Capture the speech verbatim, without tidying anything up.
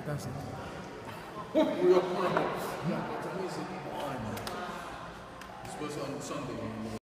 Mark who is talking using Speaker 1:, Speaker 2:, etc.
Speaker 1: That's it.
Speaker 2: We are one. It's always one. This was on Sunday.